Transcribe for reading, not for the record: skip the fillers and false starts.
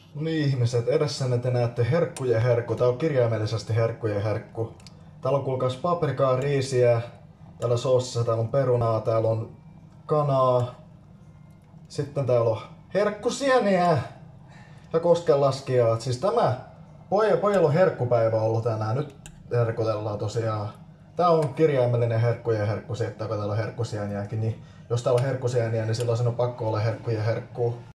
No niin ihmiset, edessänne te näette herkkujen herkku. Tää on kirjaimellisesti herkkujen herkku. Täällä on kuulkaas paprikaa, riisiä. Täällä soosissa täällä on perunaa, täällä on kanaa. Sitten täällä on herkkusieniä ja koskenlaskijaa. Siis tämä pojalla on herkkupäivä ollut tänään. Nyt herkutellaan tosiaan. Tää on kirjaimellinen herkkujen herkku, siitä kun täällä on herkkusieniäkin. Niin jos täällä on herkkusieniä, niin silloin sen on pakko olla herkkujen herkkuu.